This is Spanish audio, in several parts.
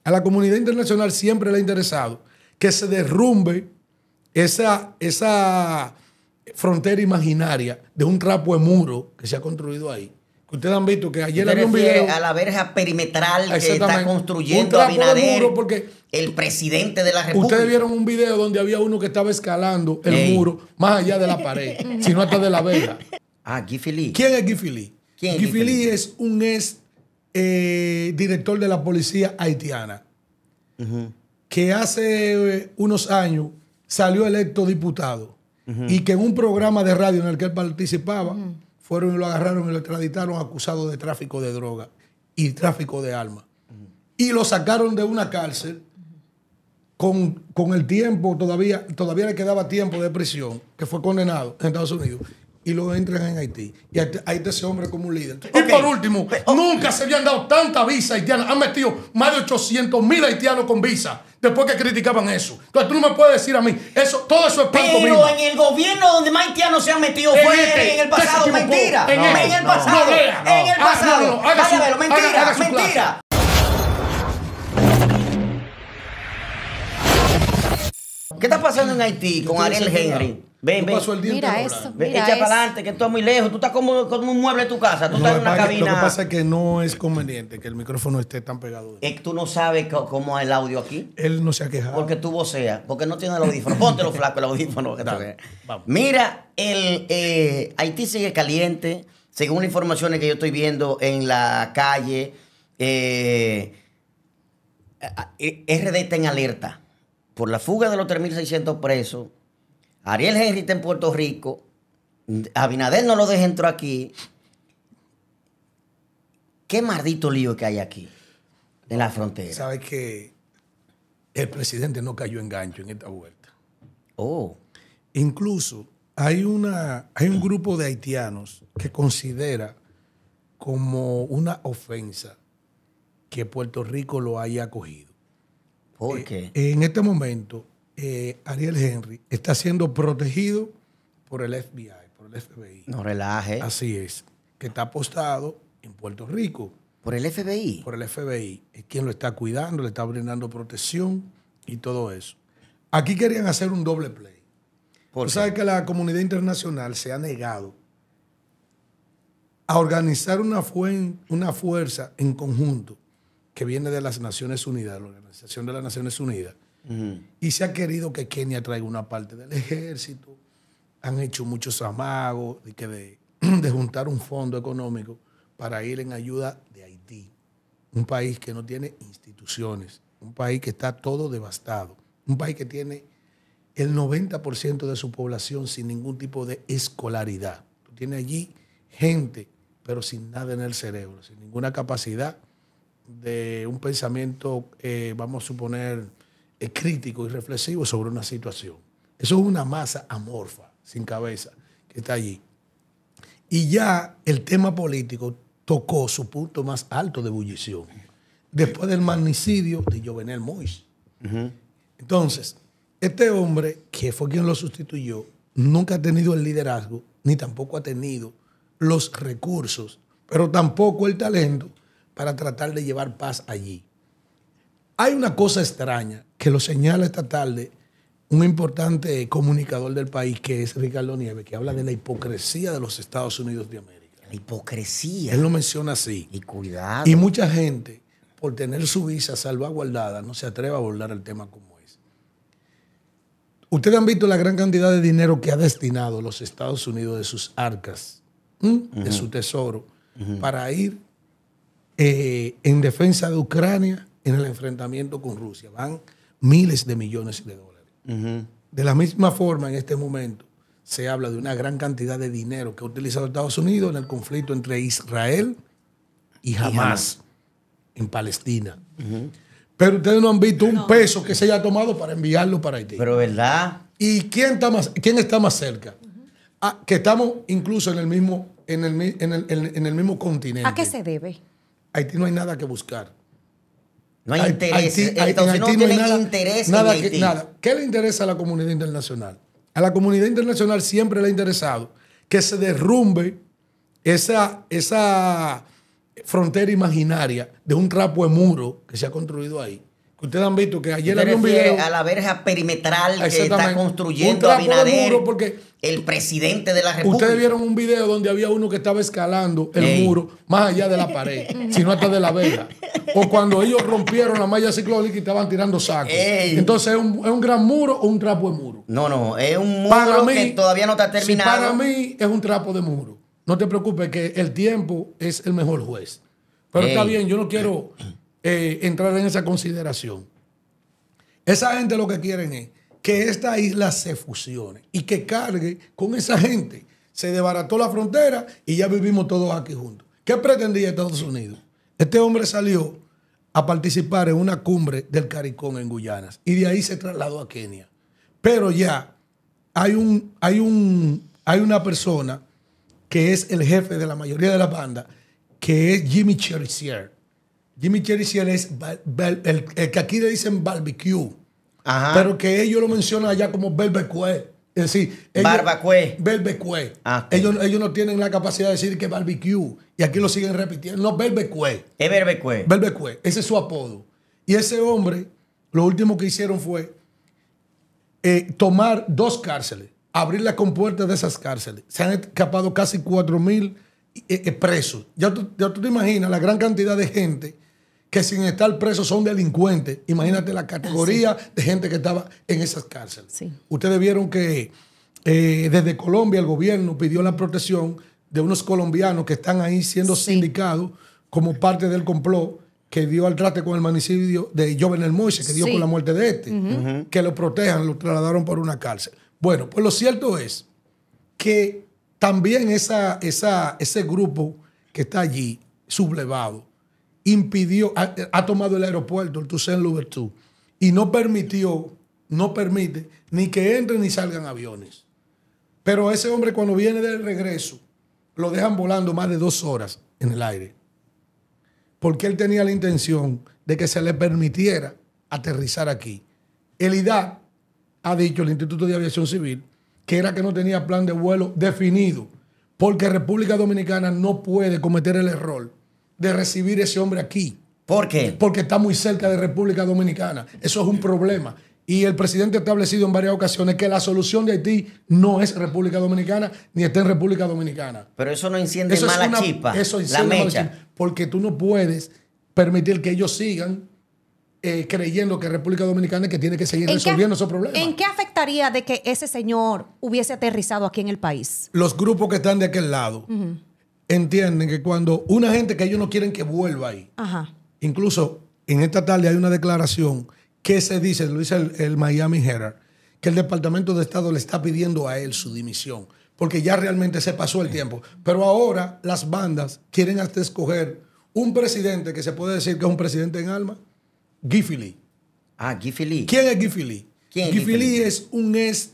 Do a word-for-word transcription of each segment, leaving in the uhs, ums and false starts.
A la comunidad internacional siempre le ha interesado que se derrumbe esa, esa frontera imaginaria de un trapo de muro que se ha construido ahí. Ustedes han visto que ayer había un video a la verja perimetral que está construyendo Abinader, muro porque el presidente de la República. Ustedes vieron un video donde había uno que estaba escalando el Ey. muro más allá de la pared, sino hasta de la verja. Ah, Guy Philippe. ¿Quién es Guy Philippe? ¿Quién es Guy Philippe es un ex eh, director de la policía haitiana uh-huh. que hace eh, unos años salió electo diputado uh-huh. y que en un programa de radio en el que él participaba uh-huh. fueron y lo agarraron y lo extraditaron acusado de tráfico de droga y tráfico de armas. Uh-huh. Y lo sacaron de una cárcel con, con el tiempo, todavía, todavía le quedaba tiempo de prisión, que fue condenado en Estados Unidos. Y lo entran en Haití. Y ahí está ese hombre como un líder. Okay. Y por último, oh. nunca se habían dado tanta visa haitiana. Han metido más de ochocientos mil haitianos con visa después que criticaban eso. Entonces tú no me puedes decir a mí, eso, todo eso es pantomima. Pero en el gobierno donde más haitianos se han metido en fue este, en el pasado. Mentira. En, no, en el pasado. No, no, no, en el pasado. No, no, no, haga su, verlo. Mentira. Haga, haga mentira. ¿Qué está pasando en Haití con Ariel Henry? Ven, ven. Mira eso, mira Echa eso. para adelante, que tú estás muy lejos. Tú estás como, como un mueble de tu casa. Tú no, estás en una cabina. Lo que pasa es que no es conveniente que el micrófono esté tan pegado. Es que tú no sabes cómo es el audio aquí. Él no se ha quejado. Porque tú voceas. Porque no tiene el audífono. Póntelo flaco el audífono. Dale, vamos. Mira, el, eh, Haití sigue caliente. Según las informaciones que yo estoy viendo en la calle, eh, R D está en alerta por la fuga de los tres mil seiscientos presos. Ariel Henry está en Puerto Rico. Abinader no lo deja entrar aquí. ¿Qué maldito lío que hay aquí en la frontera? Sabes que el presidente no cayó en gancho en esta vuelta. Oh. Incluso hay, una, hay un grupo de haitianos que considera como una ofensa que Puerto Rico lo haya acogido. ¿Por qué? Eh, en este momento, eh, Ariel Henry está siendo protegido por el F B I, por el F B I. No relaje. Así es, que está apostado en Puerto Rico. ¿Por el F B I? Por el F B I. Es quien lo está cuidando, le está brindando protección y todo eso. Aquí querían hacer un doble play. Tú sabes que la comunidad internacional se ha negado a organizar una, fuen, una fuerza en conjunto que viene de las Naciones Unidas, la Organización de las Naciones Unidas, uh-huh. y se ha querido que Kenia traiga una parte del ejército. Han hecho muchos amagos de, que de, de juntar un fondo económico para ir en ayuda de Haití, un país que no tiene instituciones, un país que está todo devastado, un país que tiene el noventa por ciento de su población sin ningún tipo de escolaridad. Tú tienes allí gente, pero sin nada en el cerebro, sin ninguna capacidad de un pensamiento, eh, vamos a suponer, eh, crítico y reflexivo sobre una situación. Eso es una masa amorfa, sin cabeza, que está allí. Y ya el tema político tocó su punto más alto de ebullición, después del magnicidio de Jovenel Moïse. Uh-huh. Entonces, este hombre, que fue quien lo sustituyó, nunca ha tenido el liderazgo, ni tampoco ha tenido los recursos, pero tampoco el talento para tratar de llevar paz allí. Hay una cosa extraña que lo señala esta tarde un importante comunicador del país, que es Ricardo Nieves, que habla de la hipocresía de los Estados Unidos de América. La hipocresía. Él lo menciona así. Y cuidado. Y mucha gente, por tener su visa salvaguardada, no se atreve a abordar el tema como es. Ustedes han visto la gran cantidad de dinero que ha destinado los Estados Unidos de sus arcas, ¿Mm? uh-huh. de su tesoro, uh-huh. para ir Eh, en defensa de Ucrania en el enfrentamiento con Rusia. Van miles de millones de dólares. Uh-huh. De la misma forma, en este momento, se habla de una gran cantidad de dinero que ha utilizado Estados Unidos en el conflicto entre Israel y Hamas en Palestina. Uh-huh. Pero ustedes no han visto un no. peso que se haya tomado para enviarlo para Haití. Pero ¿verdad? ¿Y quién está más, quién está más cerca? Uh-huh. Ah, que estamos incluso en el mismo, en el, en el, en el, en el mismo continente. ¿A qué se debe? Haití no hay nada que buscar. No hay interés. Entonces no tienen interés en Haití. Nada. ¿Qué le interesa a la comunidad internacional? A la comunidad internacional siempre le ha interesado que se derrumbe esa, esa frontera imaginaria de un trapo de muro que se ha construido ahí, Ustedes han visto que ayer había un video. A la verja perimetral que está construyendo Abinader, porque el presidente de la República. Ustedes vieron un video donde había uno que estaba escalando el Ey. muro más allá de la pared, sino hasta de la verja. O cuando ellos rompieron la malla ciclónica y estaban tirando sacos. Ey. Entonces, ¿es un, ¿es un gran muro o un trapo de muro? No, no, es un muro mí, que todavía no está terminado. Si para mí es un trapo de muro. No te preocupes que el tiempo es el mejor juez. Pero Ey. está bien, yo no quiero eh, entrar en esa consideración. Esa gente lo que quieren es que esta isla se fusione y que cargue con esa gente. Se desbarató la frontera y ya vivimos todos aquí juntos. ¿Qué pretendía Estados Unidos? Este hombre salió a participar en una cumbre del CARICOM en Guyana y de ahí se trasladó a Kenia. Pero ya hay, un, hay, un, hay una persona que es el jefe de la mayoría de la banda, que es Jimmy Cherizier. Jimmy Cherizier es el, el, el que aquí le dicen barbecue, Ajá. pero que ellos lo mencionan allá como barbecue. Es decir, ellos, barbecue. Barbecue. Ah, okay. ellos, ellos no tienen la capacidad de decir que barbecue. Y aquí lo siguen repitiendo. No, barbecue. Es barbecue. Barbecue. Ese es su apodo. Y ese hombre, lo último que hicieron fue eh, tomar dos cárceles, abrir las compuertas de esas cárceles. Se han escapado casi cuatro mil eh, eh, presos. Ya tú, ya tú te imaginas la gran cantidad de gente que sin estar presos son delincuentes. Imagínate la categoría sí. de gente que estaba en esas cárceles. Sí. Ustedes vieron que eh, desde Colombia el gobierno pidió la protección de unos colombianos que están ahí siendo sí. sindicados como parte del complot que dio al traste con el magnicidio de Jovenel Moise, que dio sí. con la muerte de este. Uh-huh. Que lo protejan, lo trasladaron por una cárcel. Bueno, pues lo cierto es que también esa, esa, ese grupo que está allí, sublevado, impidió, ha, ha tomado el aeropuerto, el Toussaint-Louverture, y no permitió, no permite ni que entren ni salgan aviones. Pero ese hombre cuando viene de regreso, lo dejan volando más de dos horas en el aire. Porque él tenía la intención de que se le permitiera aterrizar aquí. El I D A ha dicho, el Instituto de Aviación Civil, que era que no tenía plan de vuelo definido, porque República Dominicana no puede cometer el error de recibir ese hombre aquí. ¿Por qué? Porque está muy cerca de República Dominicana. Eso es un problema. Y el presidente ha establecido en varias ocasiones que la solución de Haití no es República Dominicana ni está en República Dominicana. Pero eso no enciende eso mala una, chispa, eso la mecha. Chispa, porque tú no puedes permitir que ellos sigan eh, creyendo que República Dominicana es que tiene que seguir resolviendo esos problemas. ¿En qué afectaría de que ese señor hubiese aterrizado aquí en el país? Los grupos que están de aquel lado uh-huh. entienden que cuando una gente que ellos no quieren que vuelva ahí, Ajá. incluso en esta tarde hay una declaración que se dice, lo dice el, el Miami Herald, que el Departamento de Estado le está pidiendo a él su dimisión, porque ya realmente se pasó el tiempo. Pero ahora las bandas quieren hasta escoger un presidente que se puede decir que es un presidente en alma, Giffy Lee. Ah, Giffy Lee. ¿Quién es Giffy Lee? ¿Quién es Giffy Giffy Lee Lee? es un ex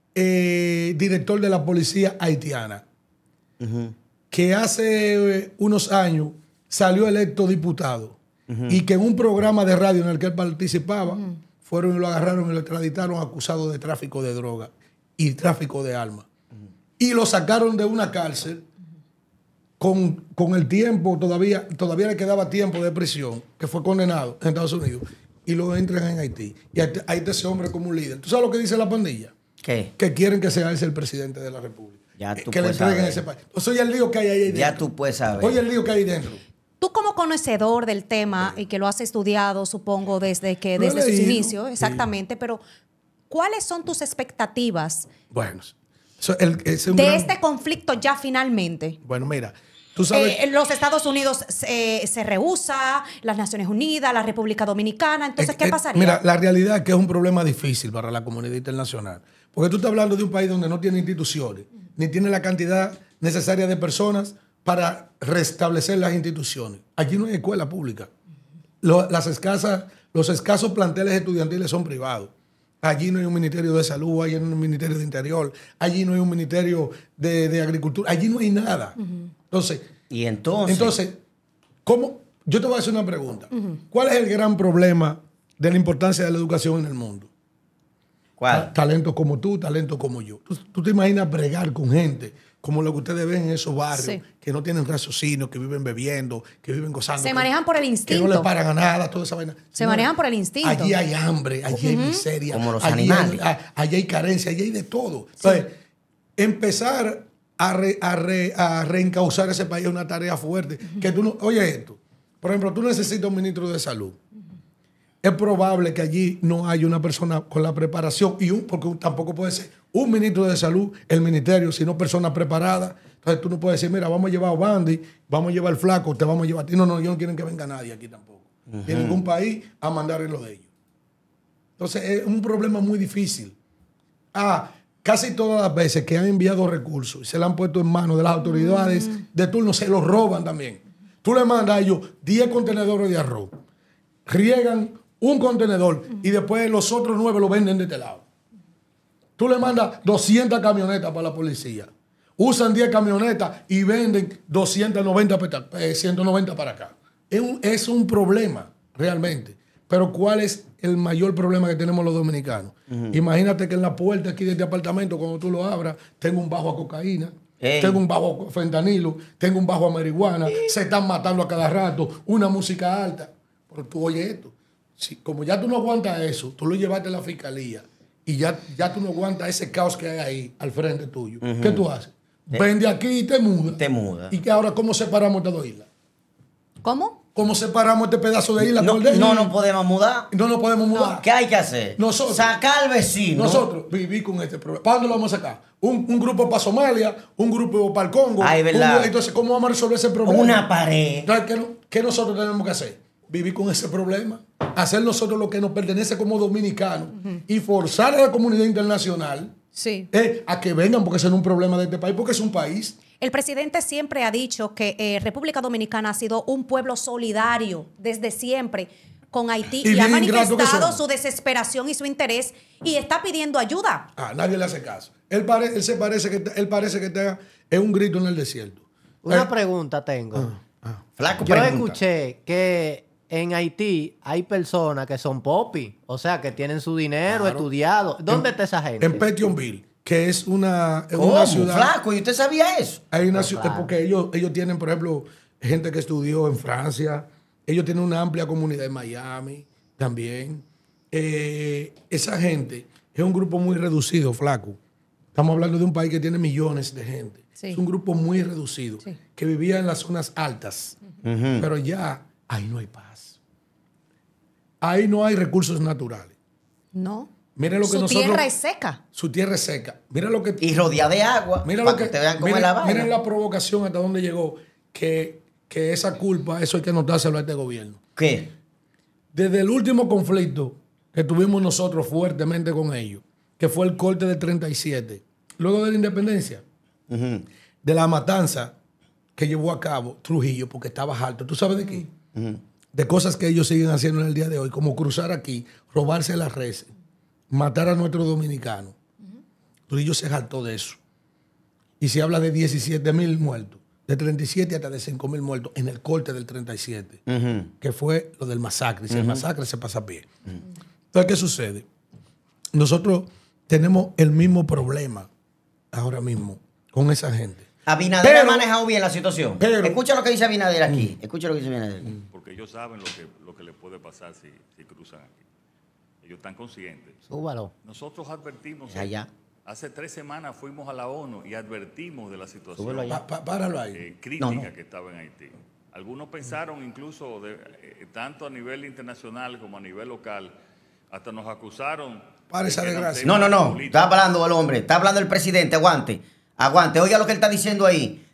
eh, director de la policía haitiana, uh-huh. que hace eh, unos años salió electo diputado. Uh-huh. Y que en un programa de radio en el que él participaba, uh-huh. fueron y lo agarraron y lo extraditaron acusado de tráfico de droga y tráfico de armas. Uh-huh. Y lo sacaron de una cárcel uh-huh. con, con el tiempo, todavía, todavía le quedaba tiempo de prisión, que fue condenado en Estados Unidos, y lo entran en Haití. Y ahí está ese hombre como un líder. ¿Tú sabes lo que dice la pandilla? ¿Qué? Que quieren que sea ese el presidente de la República. Ya tú que le entreguen saber. ese país. Entonces, oye el lío que hay ahí dentro. Ya tú puedes saber. Oye el lío que hay dentro. Tú como conocedor del tema y que lo has estudiado, supongo, desde que Lo he desde sus leído, inicios, exactamente, sí. pero ¿cuáles son tus expectativas Bueno, eso, el, es un de gran... este conflicto ya finalmente? Bueno, mira, tú sabes... Eh, los Estados Unidos eh, se rehúsa, las Naciones Unidas, la República Dominicana, entonces, eh, ¿qué eh, pasaría? Mira, la realidad es que es un problema difícil para la comunidad internacional, porque tú estás hablando de un país donde no tiene instituciones, ni tiene la cantidad necesaria de personas para restablecer las instituciones. Allí no hay escuela pública. Lo, las escasas, los escasos planteles estudiantiles son privados. Allí no hay un ministerio de salud, allí no hay un ministerio de interior, allí no hay un ministerio de, de agricultura, allí no hay nada. Uh-huh. Entonces, ¿y entonces? Entonces, ¿cómo? Yo te voy a hacer una pregunta. Uh-huh. ¿Cuál es el gran problema de la importancia de la educación en el mundo? ¿Cuál? Talentos como tú, talentos como yo. ¿Tú, tú te imaginas bregar con gente como lo que ustedes ven en esos barrios, Sí. que no tienen raciocinio, que viven bebiendo, que viven gozando. Se que, manejan por el instinto. Que no le paran a nada, toda esa vaina. Se manejan por el instinto. Allí hay hambre, allí hay miseria. Como los allí animales. Hay, allí hay carencia, allí hay de todo. Entonces, empezar a, re, a, re, a reencauzar ese país es una tarea fuerte. Que tú no, oye esto, por ejemplo, tú necesitas un ministro de salud. Es probable que allí no haya una persona con la preparación, y un, porque tampoco puede ser un ministro de salud, el ministerio, sino personas preparadas. Entonces tú no puedes decir, mira, vamos a llevar a Bandy, vamos a llevar al flaco, te vamos a llevar a ti. No, no, ellos no quieren que venga nadie aquí tampoco. Uh-huh. Tienen ningún país a mandar en lo de ellos. Entonces es un problema muy difícil. Ah, casi todas las veces que han enviado recursos y se le han puesto en manos de las autoridades uh-huh. de turno, se los roban también. Tú le mandas a ellos diez contenedores de arroz, riegan un contenedor y después los otros nueve lo venden de este lado. Tú le mandas doscientas camionetas para la policía. Usan diez camionetas y venden doscientos noventa, ciento noventa para acá. Es un, es un problema, realmente. Pero ¿cuál es el mayor problema que tenemos los dominicanos? Uh-huh. Imagínate que en la puerta aquí de este apartamento, cuando tú lo abras, tengo un bajo a cocaína, Ey. tengo un bajo a fentanilo, tengo un bajo a marihuana, Ey. se están matando a cada rato, una música alta. Pero tú oye esto. Si, como ya tú no aguantas eso, tú lo llevaste a la fiscalía y ya, ya tú no aguantas ese caos que hay ahí al frente tuyo. Uh-huh. ¿Qué tú haces? Te, Vende aquí y te muda. Te muda. ¿Y que ahora cómo separamos estas dos islas? ¿Cómo? ¿Cómo separamos este pedazo de isla? No, por no nos podemos mudar. No nos podemos mudar. No. ¿Qué hay que hacer? Nosotros, sacar al vecino. Nosotros vivir con este problema. ¿Para dónde lo vamos a sacar? Un, un grupo para Somalia, un grupo para el Congo. Ay, ¿verdad? Un, entonces, ¿cómo vamos a resolver ese problema? Una pared. Entonces, ¿qué, ¿qué nosotros tenemos que hacer? Vivir con ese problema. Hacer nosotros lo que nos pertenece como dominicanos uh-huh. y forzar a la comunidad internacional sí. eh, a que vengan, porque ese no es un problema de este país, porque es un país. El presidente siempre ha dicho que eh, República Dominicana ha sido un pueblo solidario desde siempre con Haití y, y ha manifestado su desesperación y su interés y está pidiendo ayuda. Ah, nadie le hace caso. Él, pare, él se parece que él parece que está es un grito en el desierto. Una eh, pregunta tengo. Ah, ah. Flaco, Yo pregunta. escuché que en Haití hay personas que son popi, o sea, que tienen su dinero claro. estudiado. ¿Dónde en, está esa gente? En Petionville, que es una, es ¿Cómo? una ciudad. Flaco, ¿y usted sabía eso? Hay una ciudad, porque ellos, ellos tienen, por ejemplo, gente que estudió en Francia. Ellos tienen una amplia comunidad en Miami también. Eh, esa gente es un grupo muy reducido, Flaco. Estamos hablando de un país que tiene millones de gente. Sí. Es un grupo muy reducido, sí. que vivía en las zonas altas. Uh-huh. Pero ya ahí no hay paz. Ahí no hay recursos naturales. No. Mira lo que su nosotros, tierra es seca. Su tierra es seca. Mira lo que... Y rodeada de agua. Mira para lo que, que te vean cómo mira, es la vaina. Miren la provocación hasta dónde llegó. Que, que esa culpa, eso hay que anotárselo a este gobierno. ¿Qué? Desde el último conflicto que tuvimos nosotros fuertemente con ellos, que fue el corte del treinta y siete, luego de la independencia, uh-huh. de la matanza que llevó a cabo Trujillo, porque estaba alto. ¿Tú sabes de qué? Uh-huh. De cosas que ellos siguen haciendo en el día de hoy, como cruzar aquí, robarse las reses, matar a nuestros dominicanos. Uh-huh. Trujillo se jaltó de eso. Y se habla de diecisiete mil muertos, de treinta y siete hasta de cinco mil muertos en el corte del treinta y siete, uh-huh. que fue lo del masacre. Si uh-huh. el masacre se pasa a pie. Uh-huh. Entonces, ¿qué sucede? Nosotros tenemos el mismo problema ahora mismo con esa gente. Abinader pero, ha manejado bien la situación. Pero, Escucha lo que dice Abinader aquí. Mm. Escucha lo que dice Abinader aquí. Porque ellos saben lo que, lo que les puede pasar si, si cruzan aquí. Ellos están conscientes. Súbalo. Nosotros advertimos. Allá. Hace tres semanas fuimos a la ONU y advertimos de la situación pa, pa, páralo ahí. Eh, crítica no, no. que estaba en Haití. Algunos pensaron incluso, de, eh, tanto a nivel internacional como a nivel local, hasta nos acusaron. Para esa desgracia. No, no, no. Está hablando el hombre. Está hablando el presidente. Aguante. Aguante. Oiga lo que él está diciendo ahí.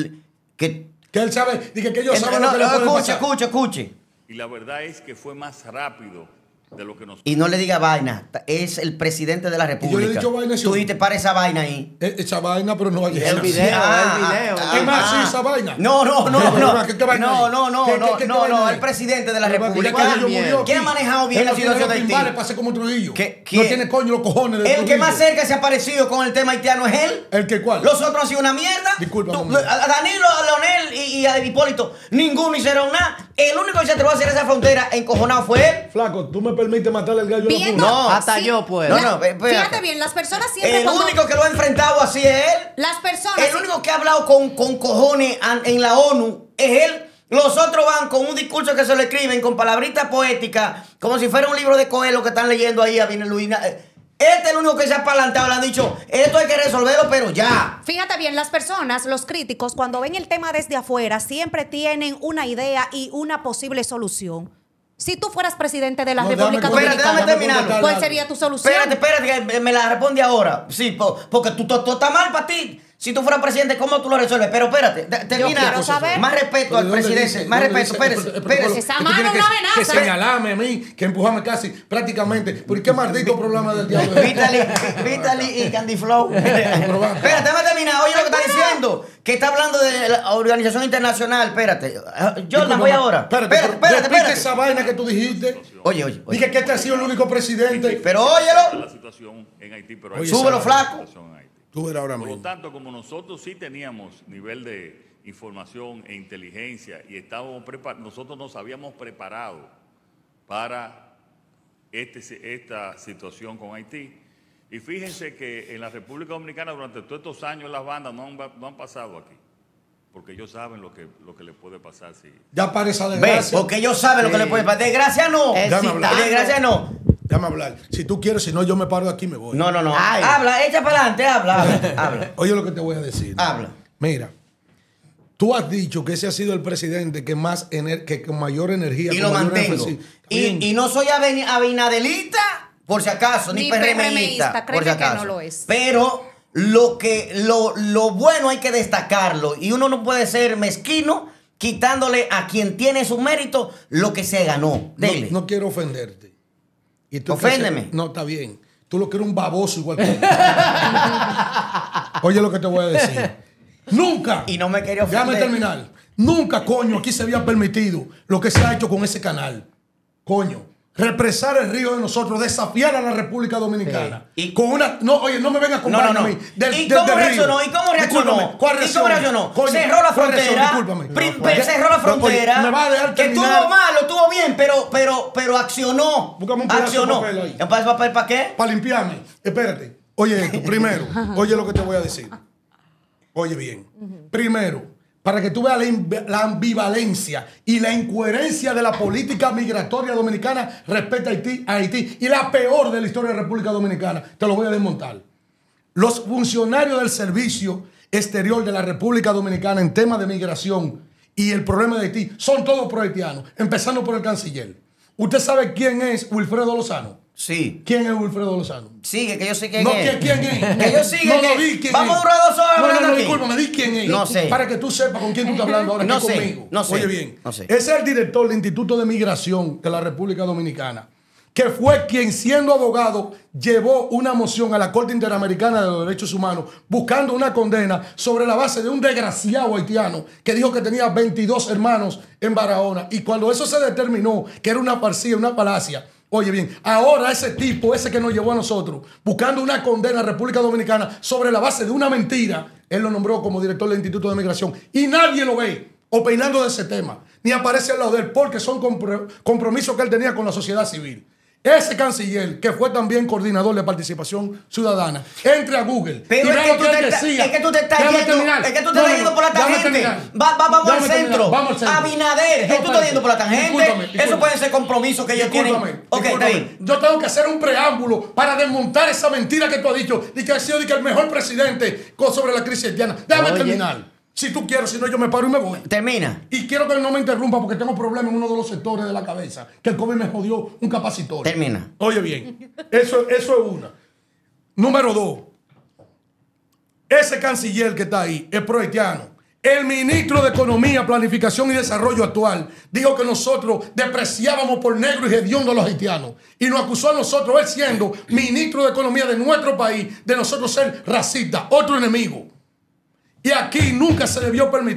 Que, que él sabe. Dije que ellos saben no, lo que no, le puede escuche, pasar. escuche, escuche. Y la verdad es que fue más rápido de lo que nos... Y no le diga vaina. Es el presidente de la República. Y yo le he dicho vaina. Tú dijiste para esa vaina ahí. Eh, esa vaina, pero no hay el video, ah, el video. ¿Qué más sí esa vaina? No, no, no, no. No, ¿Qué, qué vaina no, no, no, ¿Qué, qué, no, qué, no, qué no, vaina el presidente de la pero República. ¿Quién ha manejado bien la situación de Haití? Vale, pase como Trujillo. ¿Qué, no tiene coño los cojones de El que más cerca se ha parecido con el tema haitiano es él. ¿El que cuál? Los otros han sido una mierda. Disculpa. Tú, a Danilo, a Leonel y, y a Hipólito, ninguno hicieron nada. El único que se atrevió a hacer esa frontera encojonado fue él. Flaco, tú me permite matarle al gallo a la Viendo- puna. No, hasta sí. yo puedo. No, no, espérate. Fíjate bien, las personas siempre El cuando- único que lo ha enfrentado así es él. Las personas... El único que ha hablado con, con cojones an- en la ONU es él. Los otros van con un discurso que se lo escriben con palabritas poéticas, como si fuera un libro de Coelho que están leyendo ahí a Viner Luis. Este es el único que se ha palantado. Le han dicho, esto hay que resolverlo, pero ya. Fíjate bien, las personas, los críticos, cuando ven el tema desde afuera, siempre tienen una idea y una posible solución. Si tú fueras presidente de la No, República déjame- espérate, Dominicana, déjame terminar. ¿cuál sería tu solución? Espérate, espérate, que me la responde ahora. Sí, po- porque tú, tú, tú estás mal para ti. Si tú fueras presidente, ¿cómo tú lo resuelves? Pero espérate, de- termina. quiero saber. Más respeto Pero al ¿dónde presidente. dice? Más ¿Dónde respeto, dice? espérese, El protocolo espérese. Esa que tú mano tienes es una que- amenaza. Que señalarme a mí, que empujarme casi prácticamente. ¿Por qué maldito programa del diablo? Vitaly, Vitaly y Candy Flow. Espérate, déjame terminar. Oye lo que está diciendo. Que está hablando de la organización internacional. Espérate. Jordan, voy ahora. Espérate, Espérate, espérate, espérate, espérate. esa vaina que tú dijiste. Oye, oye, oye. Dije que este ha sido el único presidente. Pero óyelo. La situación en Haití, pero hay Oye, Súbelo, esa- flaco. situación en Haití. Tú verás ahora Por lo mismo. tanto, como nosotros sí teníamos nivel de información e inteligencia y estábamos preparados, nosotros nos habíamos preparado para este, esta situación con Haití. Y fíjense que en la República Dominicana durante todos estos años las bandas no han, no han pasado aquí. Porque ellos saben lo que, lo que les puede pasar si... Ya para esa Ve, desgracia. porque ellos saben lo que le puede pasar. Desgracia no. Déjame hablar. Desgracia no. Déjame hablar. Si tú quieres, si no, yo me paro de aquí y me voy. No, no, no. Ay. Habla, echa para adelante, habla, habla, habla. Oye lo que te voy a decir. Habla. Mira, tú has dicho que ese ha sido el presidente que más ener- que con mayor energía. Y con lo mayor mantengo. énfasis- Bien. Y, y no soy abeni- abinadelita, por si acaso, ni, Ni PRMista, PRMista, por si créeme que acaso. no lo es. Pero lo que lo, lo bueno hay que destacarlo. Y uno no puede ser mezquino quitándole a quien tiene su mérito lo que se ganó. Dele. No, no quiero ofenderte. Y tú Oféndeme. que- No, está bien. Tú lo que eres un baboso igual que yo. Oye lo que te voy a decir. Nunca. Y no me quería ofender. Déjame terminar. Nunca, coño, aquí se había permitido lo que se ha hecho con ese canal. Coño. Represar el río de nosotros, desafiar a la República Dominicana. Sí. Y- con una. No, oye, no me vengas con No, no, vaina no. a mí. Del- ¿Y del- cómo del río. reaccionó? ¿Y cómo reaccionó? Discúlpame, ¿cuál ¿Y reacción? cómo reaccionó? Coño, cerró la ¿cuál reacción? frontera. Discúlpame. Prim- Oye, cerró la oye, frontera. me va a dejar que terminar. estuvo malo, estuvo bien, pero, pero, pero accionó. Búscame un pedazo de accionó. papel ahí. ¿Un pedazo de papel para qué? Para limpiarme. Espérate. Oye esto, primero. Oye lo que te voy a decir. Oye bien. Primero, para que tú veas la, inv- la ambivalencia y la incoherencia de la política migratoria dominicana respecto a Haití, a Haití y la peor de la historia de la República Dominicana, te lo voy a desmontar. Los funcionarios del Servicio Exterior de la República Dominicana en temas de migración y el problema de Haití son todos pro-haitianos, empezando por el canciller. ¿Usted sabe quién es Wilfredo Lozano? Sí. ¿Quién es Wilfredo Lozano? Sigue, que yo sé quién No, es. ¿quién, quién es? Que yo sigue. No, que- no, di quién Vamos es. a durar dos horas No, no, hablando no, aquí. discúlpame, di quién es. No sé. Para que tú sepas con quién tú estás hablando ahora No aquí sé, conmigo. no sé, Oye bien. no sé. Ese es el director del Instituto de Migración de la República Dominicana, que fue quien, siendo abogado, llevó una moción a la Corte Interamericana de los Derechos Humanos buscando una condena sobre la base de un desgraciado haitiano que dijo que tenía veintidós hermanos en Barahona. Y cuando eso se determinó que era una parcilla, una palacia, oye bien, ahora ese tipo, ese que nos llevó a nosotros, buscando una condena a República Dominicana sobre la base de una mentira, él lo nombró como director del Instituto de Migración. Y nadie lo ve opinando de ese tema, ni aparece al lado de él, porque son compro- compromisos que él tenía con la sociedad civil. Ese canciller, que fue también coordinador de participación ciudadana, entre a Google. Pero y es vea que, lo tú te él está- decía. es que tú te estás Déjame yendo, terminar. es que tú te No, estás no, yendo por la déjame tangente. terminar. Va, va- vamos, Déjame al terminar, centro. vamos al centro. Abinader, es que tú estás yendo por la tangente. Discúlpame, Eso discúlpame. puede ser compromiso que ellos Discúlpame, tienen. Ok, está discúlpame. bien. Yo tengo que hacer un preámbulo para desmontar esa mentira que tú has dicho de que ha sido de que el mejor presidente con- sobre la crisis haitiana. Déjame Oye. terminar. Si tú quieres, si no, yo me paro y me voy. Termina. Y quiero que no me interrumpa porque tengo problemas en uno de los sectores de la cabeza. Que el COVID me jodió un capacitor. Termina. Oye bien, eso, eso es una. Número dos. Ese canciller que está ahí es pro-haitiano. El ministro de Economía, Planificación y Desarrollo actual dijo que nosotros despreciábamos por negro y hediondo a los haitianos. Y nos acusó a nosotros, él siendo ministro de Economía de nuestro país, de nosotros ser racistas, otro enemigo. Y aquí nunca se debió permitir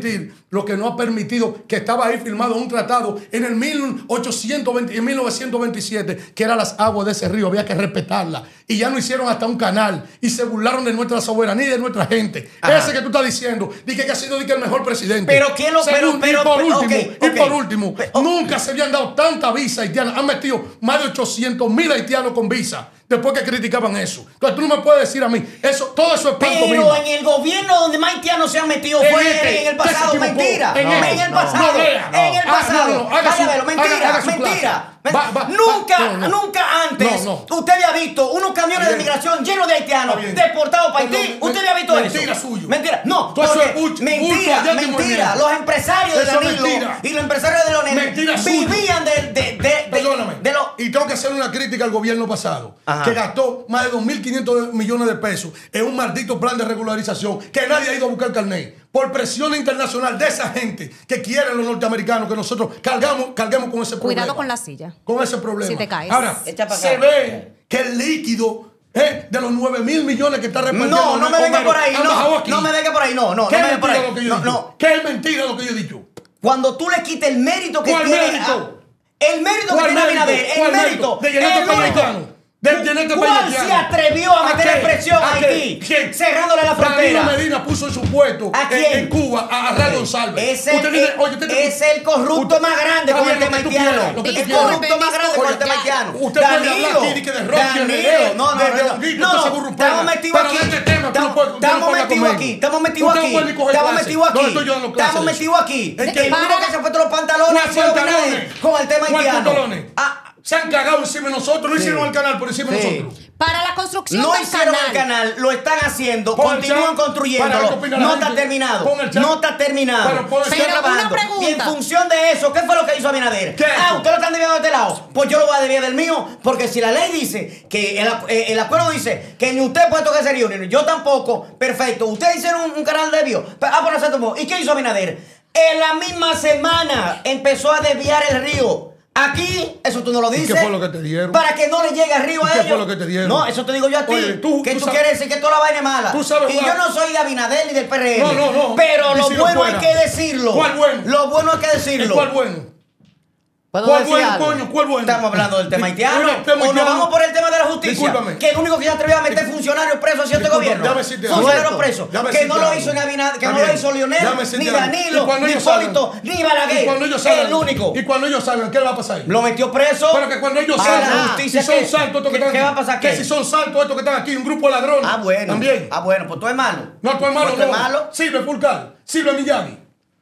lo que no ha permitido, que estaba ahí firmado un tratado en el mil ochocientos veinte, en mil novecientos veintisiete, que eran las aguas de ese río, había que respetarlas. Y ya no hicieron hasta un canal y se burlaron de nuestra soberanía y de nuestra gente. Ajá. Ese que tú estás diciendo, dije que ha sido dije, el mejor presidente. Pero quién lo Según, pero, pero, y por pero, último, okay, y okay. por último, okay. nunca se habían dado tanta visa haitiana. Han metido más de ochocientos mil haitianos con visa. Después que criticaban eso. Entonces tú no me puedes decir a mí, eso, todo eso es pantomima. Pero en el gobierno donde más haitianos se han metido fue este, en el pasado. Mentira. En, no, el, en el no, pasado. No, no, en el pasado. Ah, no, no, Vaya su, a verlo. Mentira. haga, haga mentira. Va, va, nunca, va, no, no. nunca antes no, no. usted había visto unos camiones de migración llenos de haitianos deportados para Haití. No, ¿Usted había visto mentira eso? Mentira suyo. Mentira. No. Todo eso es buch, mentira. buch, mentira. Los empresarios de Danilo y los empresarios de Leonel vivían de, de, de, de, Perdóname. de lo... Y tengo que hacer una crítica al gobierno pasado, Ajá. que gastó más de dos mil quinientos millones de pesos en un maldito plan de regularización que nadie ha ido a buscar carnet. Por presión internacional de esa gente que quieren los norteamericanos que nosotros cargamos, carguemos con ese problema. Cuidado con la silla. Con ese problema. Si te caes. Ahora, se ve que el líquido eh, de los nueve mil millones que está repartiendo... No, no me venga por ahí. No, aquí. no me venga por ahí. No, no, ¿Qué no es me venga por ahí. Lo que yo no, no. ¿Qué es mentira lo que yo he dicho? Cuando tú le quites el mérito que ¿Cuál tiene... mérito? El mérito que tiene Abinader. El mérito. De llenar el mexicano. ¿Cuál se atrevió a meter presión a Haití? ¿Quién? Cerrándole la frontera. Danilo Medina puso en su puesto ¿A quién? En, en Cuba a Array González. Es el, usted dice, oye, usted, es el corrupto usted, más grande con el tema haitiano. El corrupto más grande con el tema haitiano. Usted puede hablar aquí de Rocky, de no, no, no. Estamos metidos aquí. Estamos metidos aquí. Estamos metidos aquí. Estamos metidos aquí. Estamos metidos aquí. El que se ha puesto los pantalones con el tema haitiano. Se han cagado encima de nosotros, no hicieron el canal por encima de sí. nosotros. Para la construcción no del hicieron canal. el canal, lo están haciendo, Pon continúan construyéndolo. No está terminado. No está terminado. Pero, pero una pregunta. Y en función de eso, ¿qué fue lo que hizo Abinader? ¿Qué? Ah, usted lo están debiendo de este lado. Pues yo lo voy a deber del mío, porque si la ley dice que el, eh, el acuerdo dice que ni usted puede tocar ese río, ni yo tampoco, perfecto. Ustedes hicieron un, un canal desvío. Ah, por eso, ¿y qué hizo Abinader? En la misma semana empezó a desviar el río. Aquí, eso tú no lo dices. ¿Y qué fue lo que te dieron? Para que no le llegue arriba a ellos. ¿Qué fue lo que te dieron? No, eso te digo yo a ti. Oye, tú, que tú, tú, sabes, quieres decir que toda la vaina es mala. Tú sabes, y yo no soy de Abinader ni del P R M. No, no, no. Pero lo si bueno fuera. hay que decirlo. ¿Cuál bueno? Lo bueno hay que decirlo. ¿Cuál bueno? ¿Puedo ¿Cuál decir bueno, algo? coño? ¿Cuál bueno? Estamos hablando del tema haitiano. Oye, tema o nos haitiano. vamos por el tema de la justicia. Discúlpame. Que el único que se atrevió a meter funcionarios presos hacia este gobierno. Déjame decirte algo. Funcionarios presos. Déjame Que no decirte lo algo. hizo ni Abinader, que no También. lo hizo Lionel, Déjame decirte ni algo. Danilo, Y cuando ni ellos Hipólito, salgan- ni Balaguer. Y cuando ellos salgan, el único. Y cuando ellos salgan, ¿qué va a pasar? Lo metió preso. Pero que cuando ellos para salgan, la justicia, si son ¿qué? santos estos que ¿Qué- están qué aquí, va a pasar? que ¿Qué? si son santos estos que están aquí, un grupo de ladrones. Ah, bueno. También. Ah, bueno, pues tú es malo. No, tú es malo, Pues tú es no. malo. Sirve Fulcar, sirve Miyagi.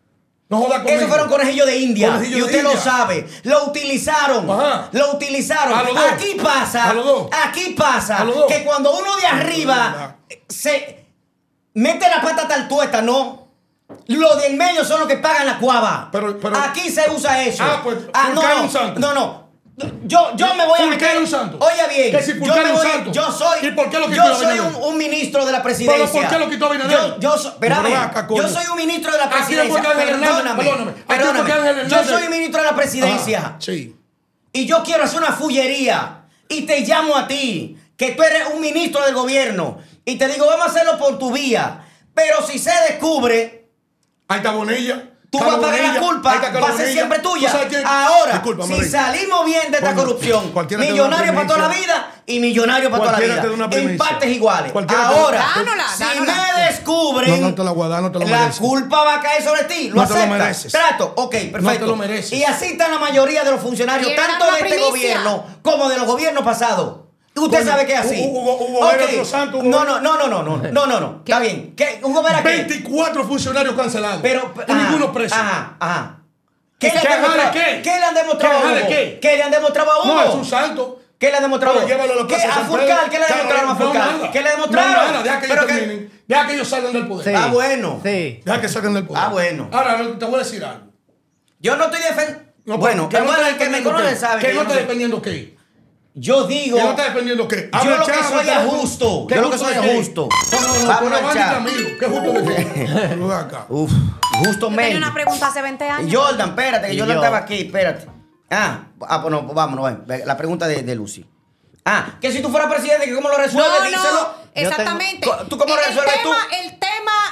No jodas conmigo. Esos fueron conejillos de India. Conejillos y usted de lo India. sabe. Lo utilizaron. Ajá. Lo utilizaron. A los dos. Aquí pasa. A los dos. Aquí pasa. A los dos. Que cuando uno de arriba se mete la pata tal tuesta, no. Los del medio son los que pagan la cuava. Pero- pero- Aquí se usa eso. Ah, pues, ah, Fulcar es no, un santo. no, no. Yo, yo me voy a Fulcar meter. es un santo. Oye bien. Que si yo Fulcar me es un voy- santo. Yo soy. ¿Y por qué lo quitó yo soy Abinader? un, un ministro de la presidencia. ¿Pero por qué lo quitó Abinader? Yo, yo, so- espérame, Pero acá, coño. yo soy un ministro de la Aquí es presidencia. porque Ángel Hernández- Perdóname. perdóname. Aquí es porque Perdóname. Ángel Yo Hernández- soy ministro de la presidencia. Ah, sí. Y yo quiero hacer una fullería. Y te llamo a ti, que tú eres un ministro del gobierno. Y te digo, vamos a hacerlo por tu vía. Pero si se descubre, Ahí está Bonilla. tú Está vas a pagar la Bonilla, culpa. ahí está Va a ser Bonilla. siempre tuya. ¿Tú sabes quién? Ahora, Discúlpame, si Rick. salimos bien de esta Bueno, corrupción, cualquiera te da millonario una para toda la primicia. vida y millonario para toda la Cualquiera vida. te da una En primicia. partes iguales. Cualquiera te da- Ahora, Dánola, si dánola. me descubren, No, no te la voy a dar, no te lo la mereces. culpa va a caer sobre ti. ¿Lo No te lo aceptas? mereces. Trato. Ok, perfecto. No te lo mereces. Y así están la mayoría de los funcionarios, ¿Quiere tanto dar de una este primicia? gobierno como de los gobiernos pasados. Usted Coño, sabe que es así. Hugo- Hugo Ok. Vera otro santo, Hugo No, Vera. no, no, no, no, no, no, no, no. Está bien. ¿Qué? ¿Hugo Vera qué? veinticuatro funcionarios cancelados. Pero, y ninguno preso. Ajá, ajá. ¿Qué, ¿Qué le han ajá demostrado? de qué? ¿Qué le han demostrado a ¿Qué ajá de Hugo? qué? ¿Qué le han demostrado a Hugo? No, es un santo. ¿Qué le han demostrado? Pero llévalo a la ¿Qué? plaza de ¿A San Fulcar? Pedro. ¿Qué le Claro, demostraron a no, Fulcar? nada. ¿Qué le No, demostraron? nada, deja que Pero ellos que- terminen. Deja que ellos salgan del poder. Sí. Ah, bueno. Sí. Deja que salgan del poder. Ah, bueno. Ahora, te voy a decir algo. Yo no estoy defendiendo. No, bueno, que no bueno, está el que me defendiendo conoce qué. sabe Que que no yo está sé. defendiendo qué. Yo digo. Que no está defendiendo qué. Yo Habla lo que chavo, soy está es justo. ¿Qué Yo lo que soy de es qué? justo. No, no, no. Vamos Con a Avante echar. Camilo. ¿Qué justo de qué? Ven acá. Uf, justo Yo tenía medio. una pregunta hace veinte años. Jordan, espérate, que Y Jordan yo. estaba aquí, espérate. Ah, ah pues no, pues vámonos, ven. La pregunta de, de Lucy. Ah, que si tú fueras presidente, que cómo lo resuelves, No, díselo. no, exactamente. tengo- ¿Tú cómo El- resuelves el tú? tema, El tema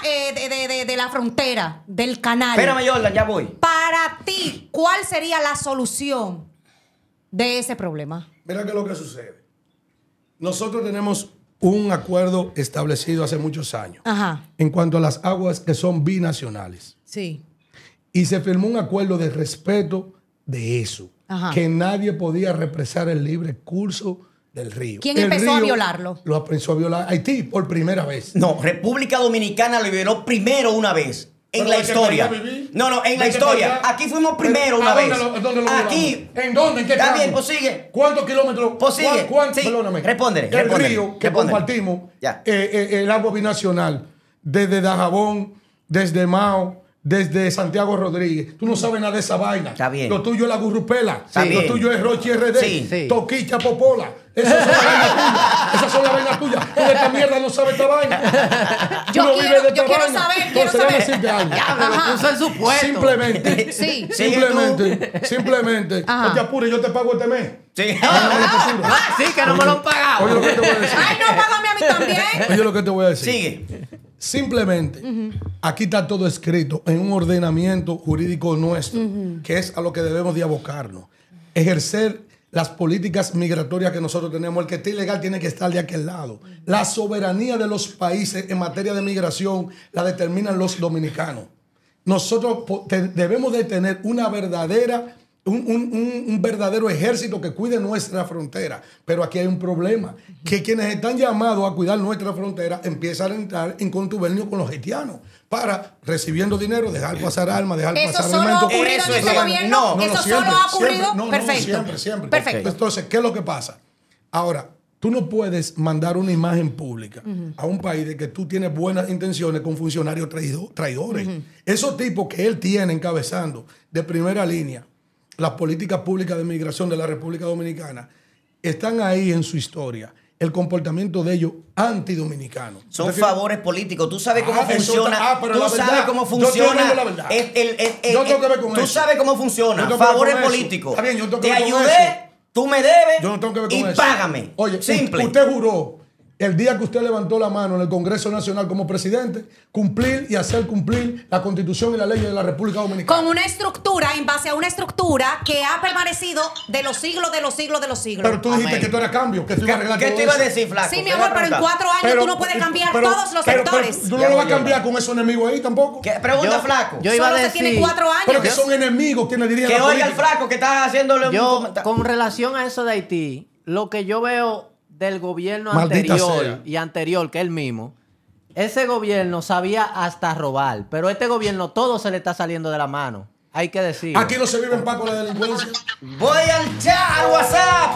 eh, de, de, de, de la frontera, del canal. Espérame, Jordan, ya voy. Para ti, ¿cuál sería la solución de ese problema? Mira qué es lo que sucede. Nosotros tenemos un acuerdo establecido hace muchos años Ajá. en cuanto a las aguas que son binacionales. Sí. Y se firmó un acuerdo de respeto de eso. Ajá. Que nadie podía represar el libre curso del río. ¿Quién El empezó a río violarlo? Lo empezó a violar Haití por primera vez. No, República Dominicana lo violó primero una vez. En Pero la hay que historia. para allá vivir. No, no, en la Vete para historia. allá. Aquí fuimos primero ¿A una dónde vez. lo- dónde lo Aquí. violamos? ¿En dónde? ¿En qué Está tramo? bien, pues sigue. ¿Cuántos kilómetros? Pues sigue. ¿Cuán- cuán- Sí. Perdóname. Respóndele, El respóndele, río que respóndele. compartimos, Ya. eh, eh, el agua binacional, desde Dajabón, desde Mao, desde Santiago Rodríguez. Tú no sabes nada de esa vaina. Está bien. Lo tuyo es la Gurrupela. Está Lo bien. tuyo es Rochi R D. Sí. Sí. Toquicha Popola. Esas son las vainas tuyas. Esas son las vainas tuyas. Tú de esta mierda no sabes esta vaina. Tú Yo no quiero- vives de yo esta quiero vaina. saber, quiero Entonces, déjame saber. decirte algo. Ya, me lo puso en su puesto. Simplemente. Sí. Simplemente. Simplemente. Ajá. No te apures, yo te pago este mes. Sí. Ah, sí, que no me lo han pagado. Oye lo que te voy a decir. Ay, no, págame a mí también. Oye lo que te voy a decir. Sigue. Simplemente, aquí está todo escrito en un ordenamiento jurídico nuestro, que es a lo que debemos de abocarnos. Ejercer las políticas migratorias que nosotros tenemos. El que esté ilegal tiene que estar de aquel lado. La soberanía de los países en materia de migración la determinan los dominicanos. Nosotros po- te- debemos de tener una verdadera... Un, un- un- un verdadero ejército que cuide nuestra frontera. Pero aquí hay un problema, que quienes están llamados a cuidar nuestra frontera empiezan a entrar en contubernio con los haitianos para, recibiendo dinero, dejar pasar armas, dejar ¿Eso pasar solo ha alimentos. ocurrido Eso en es- este gobierno? no, No, ¿Eso no, solo siempre, ha ocurrido? siempre. No, no, Perfecto. siempre, siempre. Perfecto. Entonces, ¿qué es lo que pasa? Ahora, tú no puedes mandar una imagen pública a un país de que tú tienes buenas intenciones con funcionarios traido- traidores. Esos tipos que él tiene encabezando de primera línea las políticas públicas de migración de la República Dominicana están ahí en su historia. El comportamiento de ellos antidominicano. Son Entonces, favores políticos. Tú sabes cómo Ah, eso funciona. está- ah, pero tú la sabes verdad, cómo yo estoy funciona. hablando la verdad. el- el- el- el- Yo tengo que ver con tú eso. sabes cómo Yo funciona. tengo que ver Favores con eso. políticos. Está bien, yo tengo que Te ver con ayudé, eso. tú me debes Yo no tengo que ver con y eso. págame. Oye, simple. usted juró el día que usted levantó la mano en el Congreso Nacional como presidente, cumplir y hacer cumplir la Constitución y la ley de la República Dominicana. Con una estructura, en base a una estructura que ha permanecido de los siglos, de los siglos, de los siglos. Pero tú dijiste Amén. que tú eras cambio, que tú ibas a arreglar ¿Qué todo te iba a eso. decir, flaco? Sí, mi Te amor, iba a pero en preguntar. cuatro años Pero- tú no puedes cambiar pero- todos los pero- pero sectores. tú Ya no lo vas voy, a cambiar Jordan. con esos enemigos ahí tampoco. ¿Qué? Pregunta, Yo- flaco. yo iba a Solo se decir- tiene cuatro años. Pero que son enemigos quienes dirían que la oiga el política. flaco que está haciéndole un Yo, comentario. con relación a eso de Haití, lo que yo veo del gobierno Maldita anterior sea. y anterior, que él mismo, ese gobierno sabía hasta robar, pero este gobierno todo se le está saliendo de la mano. Hay que decir. Aquí no se vive en paz con la delincuencia. Voy al chat, al WhatsApp.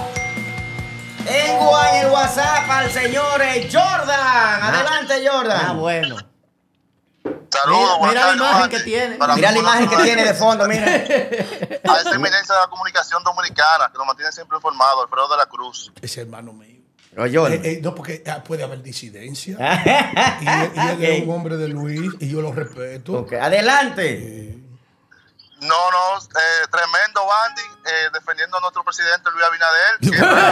Tengo en el WhatsApp al señor eh, Jordan. Adelante, Jordan. Ah, bueno. Saludos, Mira- buenas mira la tardes, imagen Juan. que tiene. Para Mira la todos imagen que los tiene de fondo, mira. A esa eminencia de la comunicación dominicana que nos mantiene siempre informados, Alfredo de la Cruz. Ese hermano mío. Pero Eh, Jordan. eh, no, porque ah, puede haber disidencia. y, él- y él es un hombre de Luis y yo lo respeto. Ok, adelante. No, no, eh, tremendo Bandy eh, defendiendo a nuestro presidente Luis Abinader.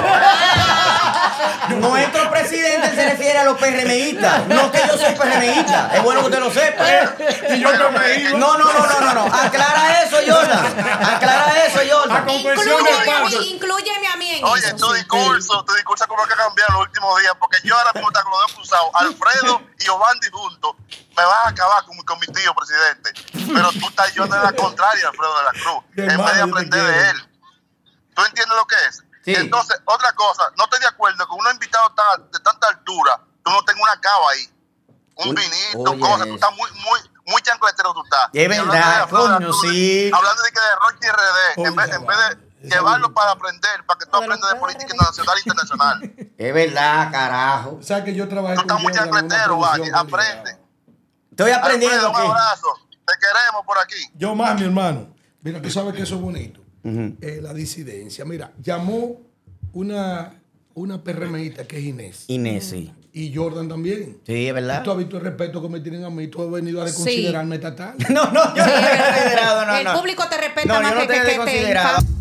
Que, bueno, Nuestro presidente se refiere a los PRMistas. No que yo soy PRMista. Es bueno que usted lo sepa. Y yo también. No, no, no, no, no, no. Aclara eso, Jordan. Aclara eso, Jordan. confesión de Inclúyeme a parte. mí, inclúyeme a mí en Oye, eso. tu discurso, tu discurso como que ha cambiado en los últimos días, porque yo ahora mismo está con los dos cruzados, Alfredo y Obandi juntos, me vas a acabar con, mi- con mi tío presidente. Pero tú estás yo de la contraria, Alfredo de la Cruz, Mi en vez hermano, de yo te aprender de quiero. él. ¿Tú entiendes lo que es? Sí. Entonces, otra cosa, no estoy de acuerdo con un invitado tan- de tanta altura, tú no tengas una cava ahí, un Un- vinito, oye, cosas, tú eso. estás muy, muy, muy chancletero tú estás. Es Y hablando verdad, de Alfredo de la coño, Cruz, sí. Hablando de que de Rocky R D, en Oye, vez, en vez va, de esa llevarlo vaina. para aprender, para que tú aprendas de política nacional e internacional. Es verdad, carajo. O sea que yo trabajé Tú estás muy Jordan en una chancletero, producción Valle, con aprende. Ligado. Estoy aprendiendo Alfredo, un que. abrazo. Te queremos por aquí. Yo más, mi hermano. Mira, tú sabes que eso es bonito. Eh, la disidencia. Mira, llamó una, una PRMista que es Inés. Inés, sí. Y Jordan también. Sí, es verdad. Tú has visto el respeto que me tienen a mí. Tú has venido a Sí. desconsiderarme esta tarde. No, no, yo no te he considerado, no, El no. público te respeta No, más yo no que, te he que- que te considerado.